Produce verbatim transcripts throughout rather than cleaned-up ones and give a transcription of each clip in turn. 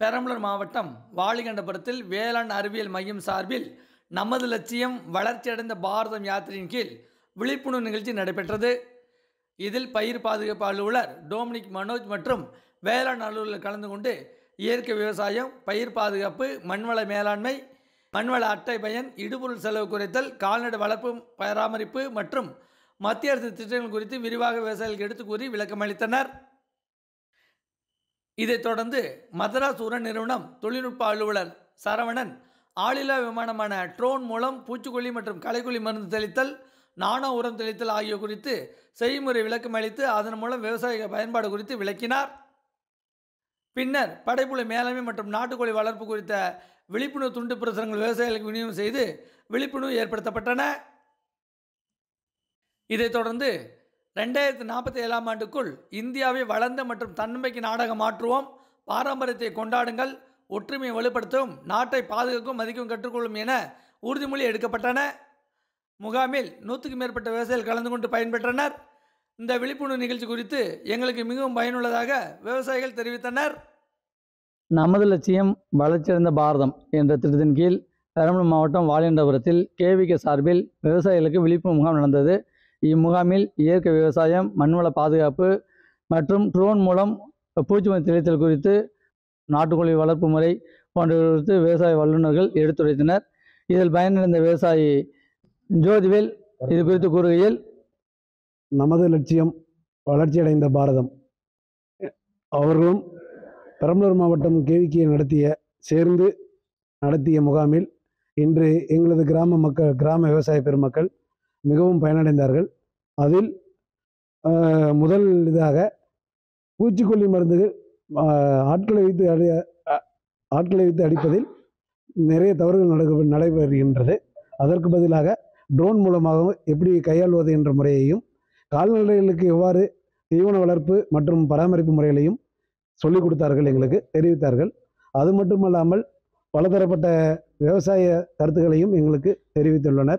பெரம்பலூர் மாவட்டம் வாலிகண்டபுரத்தில் வேளாண் அறிவியல் மையம் சார்பில் நமது லட்சியம் வளர்ச்சியடைந்த பாரதம் யாத்திரையின் கீழ் விழிப்புணர்வு நிகழ்ச்சி நடைபெற்றது. இதில் பயிர் பாதுகாப்பு அலுவலர் டோமினிக் மனோஜ் மற்றும் வேளாண் அலுவலர் கலந்து கொண்டு இயற்கை விவசாயம், பயிர் பாதுகாப்பு, மண்வள மேலாண்மை, மண்வள அட்டை பயன், இடுபொருள் செலவு குறைத்தல், கால்நடை வளர்ப்பு பராமரிப்பு மற்றும் மத்திய அரசு திட்டங்கள் குறித்து விரிவாக விவசாயிகளுக்கு எடுத்து கூறி விளக்கமளித்தனர். இதைத் தொடர்ந்து மதராஸ் உர நிறுவனம் தொழில்நுட்ப அலுவலர் சரவணன் ஆளில்லா விமானமான ட்ரோன் மூலம் பூச்சிக்கொல்லி மற்றும் களைக்கொல்லி மருந்து தெளித்தல், நானோ உரம் தெளித்தல் ஆகிய குறித்து செய்முறை விளக்கம் அளித்து அதன் மூலம் விவசாய பயன்பாடு குறித்து விளக்கினார். பின்னர் படைப்புழு மேலாண்மை மற்றும் நாட்டுக்கோழி வளர்ப்பு குறித்த விழிப்புணர்வு துண்டு பிரசுரங்கள் விவசாயிகளுக்கு விநியோகம் செய்து விழிப்புணர்வு ஏற்படுத்தப்பட்டன. இதைத் தொடர்ந்து ரெண்டாயிரத்தி நாற்பத்தி ஏழாம் ஆண்டுக்குள் இந்தியாவை வளர்ந்த மற்றும் தன்னம்பிக்கை நாடாக மாற்றுவோம், பாரம்பரியத்தை கொண்டாடுங்கள், ஒற்றுமையை வலுப்படுத்தவும், நாட்டை பாதுகாக்கவும் மதிக்கவும் கற்றுக்கொள்ளும் என உறுதிமொழி எடுக்கப்பட்டன. முகாமில் நூற்றுக்கும் மேற்பட்ட விவசாயிகள் கலந்து கொண்டு பயன்பெற்றனர். இந்த விழிப்புணர்வு நிகழ்ச்சி குறித்து எங்களுக்கு மிகவும் பயனுள்ளதாக விவசாயிகள் தெரிவித்தனர். நமது லட்சியம் வளர்ச்சியடைந்த பாரதம் என்ற திட்டத்தின் கீழ் பெரம்பலூர் மாவட்டம் வாலிகண்டபுரத்தில் கேவிகே சார்பில் விவசாயிகளுக்கு விழிப்புணர்வு முகாம் நடந்தது. இம்முகாமில் இயற்கை விவசாயம், மண்வள பாதுகாப்பு மற்றும் ட்ரோன் மூலம் பூச்சிமருந்து தெளித்தல் குறித்து, நாட்டுக்கோழி வளர்ப்பு முறை போன்றவை குறித்து விவசாய வல்லுநர்கள் எடுத்துரைத்தனர். இதில் பயனடைந்த விவசாயி ஜோதிவேல் இது குறித்து கூறுகையில், நமது லட்சியம் வளர்ச்சியடைந்த பாரதம் அவர்களும் பெரம்பலூர் மாவட்டம் கேவிகே நடத்திய சேர்ந்து நடத்திய முகாமில் இன்று எங்களது கிராம மக்கள் கிராம விவசாய பெருமக்கள் மிகவும் பயனடைந்தார்கள். அதில் முதல் இதாக பூச்சிக்கொல்லி மருந்துகள் ஆட்களை வைத்து அடி ஆட்களை வைத்து அடிப்பதில் நிறைய தவறுகள் நட நடைபெறுகின்றது. அதற்கு பதிலாக ட்ரோன் மூலமாக எப்படி கையாள்வது என்ற முறையையும், கால்நடைகளுக்கு எவ்வாறு தீவன வளர்ப்பு மற்றும் பராமரிப்பு முறைகளையும் சொல்லிக் கொடுத்தார்கள், எங்களுக்கு தெரிவித்தார்கள். அது மட்டுமல்லாமல் பலதரப்பட்ட விவசாய கருத்துக்களையும் எங்களுக்கு தெரிவித்துள்ளனர்.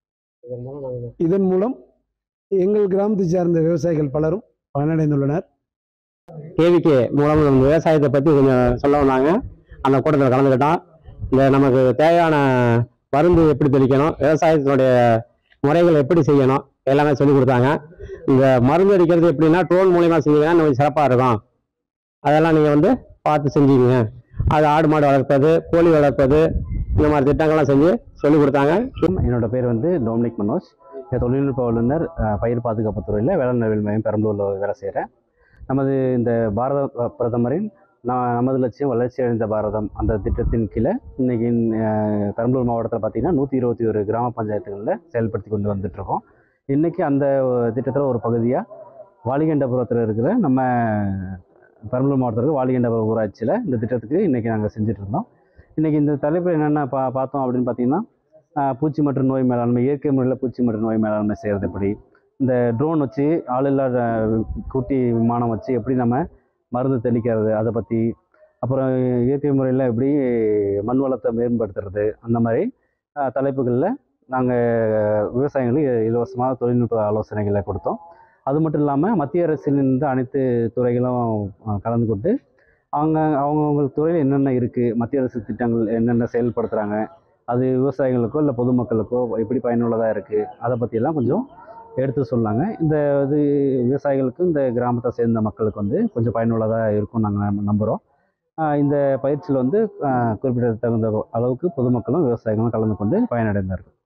இதன் மூலம் எங்கள் கிராமத்தை சார்ந்த விவசாயிகள் பலரும் பயனடைந்துள்ளனர். கேவிகே மூலம் நம்ம விவசாயத்தை பற்றி கொஞ்சம் சொல்ல வந்தாங்க. அந்த கூட்டத்தில் கலந்துக்கிட்டோம். இந்த நமக்கு தேவையான மருந்து எப்படி தெளிக்கணும், விவசாயத்தினுடைய முறைகள் எப்படி செய்யணும் எல்லாமே சொல்லி கொடுத்தாங்க. இந்த மருந்து அடிக்கிறது எப்படின்னா ட்ரோன் மூலியமாக செஞ்சீங்கன்னா நமக்கு சிறப்பாக இருக்கும். அதெல்லாம் நீங்கள் வந்து பார்த்து செஞ்சீங்க. அது ஆடு மாடு வளர்ப்பது, கோழி வளர்ப்பது, இந்த மாதிரி திட்டங்கள்லாம் செஞ்சு சொல்லிக் கொடுத்தாங்க. என்னோடய பேர் வந்து டோமினிக் மனோஜ். இந்த தொழில்நுட்ப வல்லுநர், பயிர் பாதுகாப்பு துறையில் வேளாண் அறிவியல் மையம் பெரம்பலூரில் வேலை செய்கிறேன். நமது இந்த பாரத பிரதமரின் நான் நமது லட்சியம் வளர்ச்சி அடைந்த பாரதம் அந்த திட்டத்தின் கீழே இன்றைக்கி பெரம்பலூர் மாவட்டத்தில் பார்த்திங்கன்னா நூற்றி இருபத்தி ஒரு கிராம பஞ்சாயத்துகளில் செயல்படுத்தி கொண்டு வந்துட்டுருக்கோம். இன்றைக்கி அந்த திட்டத்தில் ஒரு பகுதியாக வாலிகண்டபுரத்தில் இருக்கிற நம்ம பெரம்பலூர் மாவட்டத்தில் வாலிகண்டபுரம் ஊராட்சியில் இந்த திட்டத்துக்கு இன்றைக்கி நாங்கள் செஞ்சிட்ருந்தோம். இன்றைக்கி இந்த தலைப்பு என்னென்ன பா பார்த்தோம் அப்படின்னு பார்த்திங்கன்னா, பூச்சி மற்றும் நோய் மேலாண்மை, இயற்கை முறையில் பூச்சி மற்றும் நோய் மேலாண்மை செய்கிறது எப்படி, இந்த ட்ரோன் வச்சு ஆளில்லா குட்டி விமானம் வச்சு எப்படி நம்ம மருந்து தெளிக்கிறது அதை பற்றி, அப்புறம் இயற்கை முறையில் எப்படி மண் வளத்தை மேம்படுத்துறது, அந்த மாதிரி தலைப்புகளில் நாங்கள் விவசாயிகளுக்கு இலவசமாக தொழில்நுட்ப ஆலோசனைகளை கொடுத்தோம். அது மட்டும் இல்லாமல் மத்திய அரசிலிருந்து அனைத்து துறைகளும் கலந்து கொண்டு அவங்க அவங்கவுங்க துறையில் என்னென்ன இருக்குது, மத்திய அரசு திட்டங்கள் என்னென்ன செயல்படுத்துகிறாங்க, அது விவசாயிகளுக்கோ இல்லை பொதுமக்களுக்கோ எப்படி பயனுள்ளதாக இருக்குது, அதை பற்றியெல்லாம் கொஞ்சம் எடுத்து சொன்னாங்க. இந்த இது விவசாயிகளுக்கு இந்த கிராமத்தை சேர்ந்த மக்களுக்கு வந்து கொஞ்சம் பயனுள்ளதாக இருக்கும் நாங்கள் நம்புகிறோம். இந்த பயிற்சியில் வந்து குறிப்பிடத்தகுந்த அளவுக்கு பொதுமக்களும் விவசாயிகளும் கலந்து கொண்டு பயனடைந்தார்கள்.